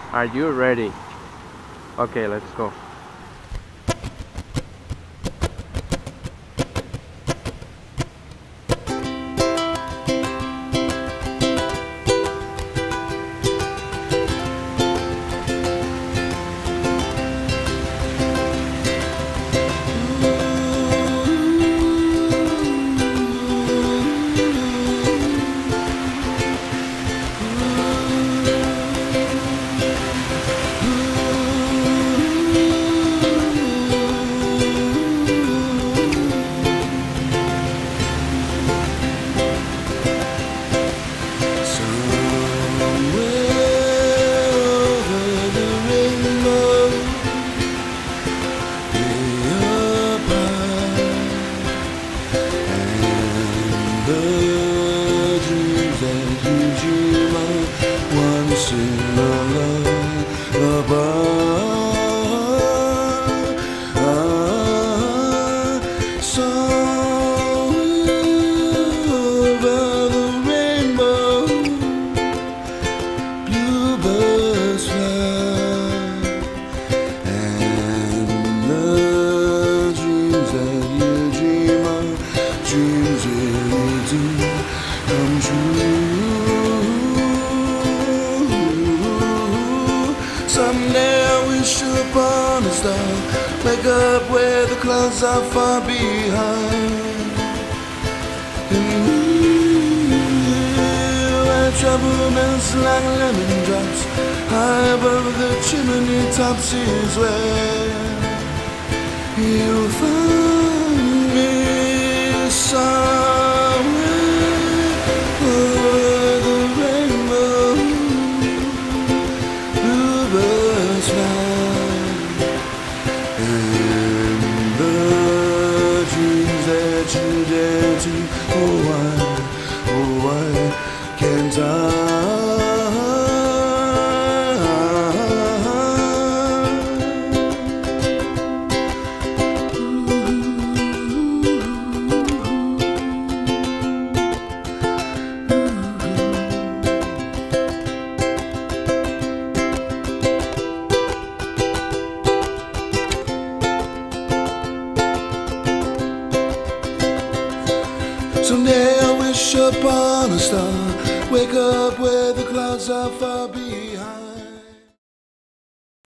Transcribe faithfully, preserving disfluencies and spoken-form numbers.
Are you ready? Okay, let's go. Once in a lullaby, song over the rainbow, bluebirds fly, and the dreams that you dream of, dreams really do come true. Someday I wish upon a star, wake up where the clouds are far behind, and where trouble melts like lemon drops, high above the chimney tops is where you'll find me somewhere over the rainbow. Bluebirds fly, and the dreams that you dare to, oh why, oh why can't I? Someday I wish upon a star, wake up where the clouds are far behind.